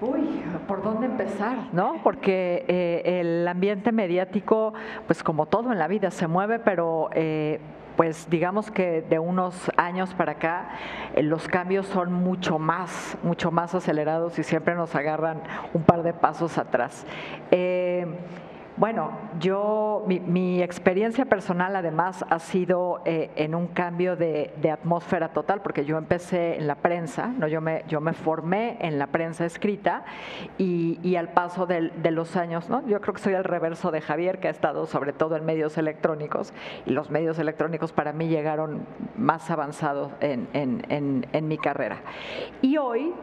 Uy, ¿por dónde empezar? ¿No? Porque el ambiente mediático, pues como todo en la vida, se mueve, pero pues digamos que de unos años para acá los cambios son mucho más acelerados y siempre nos agarran un par de pasos atrás. Bueno, mi experiencia personal además ha sido en un cambio de atmósfera total, porque yo empecé en la prensa, ¿no? Yo me formé en la prensa escrita y al paso de los años, ¿no? Yo creo que soy el reverso de Javier, que ha estado sobre todo en medios electrónicos, y los medios electrónicos para mí llegaron más avanzados en mi carrera. Y hoy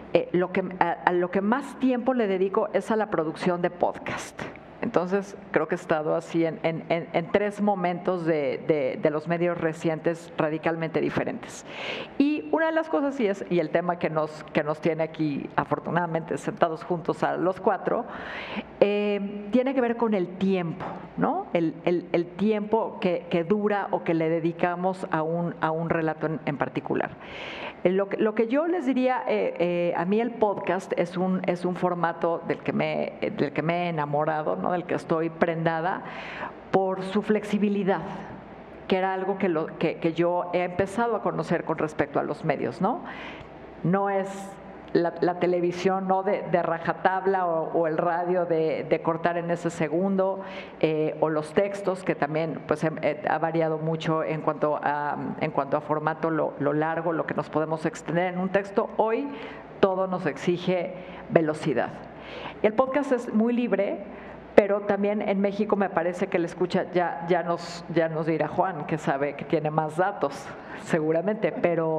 a lo que más tiempo le dedico es a la producción de podcast. Entonces, creo que he estado así en tres momentos de los medios recientes radicalmente diferentes. Y una de las cosas, y el tema que nos tiene aquí, afortunadamente, sentados juntos a los cuatro, tiene que ver con el tiempo, ¿no? El tiempo que dura o que le dedicamos a un relato en particular. Lo que yo les diría, a mí el podcast es un formato del que me he enamorado, ¿no? Del que estoy prendada por su flexibilidad, que era algo que yo he empezado a conocer con respecto a los medios, ¿no? No es la televisión, ¿no? de rajatabla o el radio de cortar en ese segundo, o los textos, que también pues, ha variado mucho en cuanto a formato, lo largo, lo que nos podemos extender en un texto. Hoy todo nos exige velocidad. El podcast es muy libre, pero también en México me parece que la escucha, ya nos dirá Juan, que sabe que tiene más datos, seguramente, pero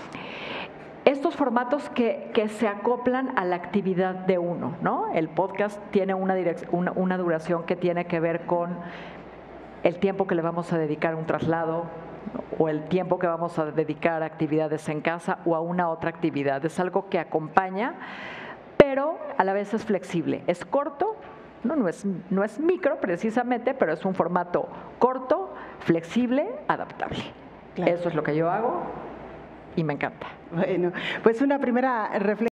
estos formatos que se acoplan a la actividad de uno, ¿no? El podcast tiene una duración que tiene que ver con el tiempo que le vamos a dedicar a un traslado, ¿no? O el tiempo que vamos a dedicar a actividades en casa o a una otra actividad. Es algo que acompaña, pero a la vez es flexible. Es corto, no es micro precisamente, pero es un formato corto, flexible, adaptable. Claro. Eso es lo que yo hago y me encanta. Bueno, pues una primera reflexión.